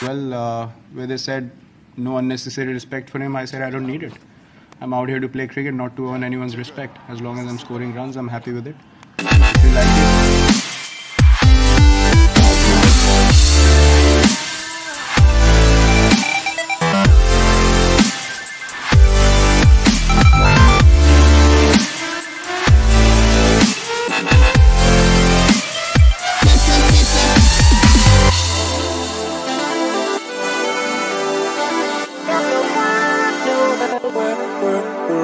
well, where they said no unnecessary respect for him. I said I don't need it. I'm out here to play cricket, not to earn anyone's respect. As long as I'm scoring runs, I'm happy with it. If you like it. Work.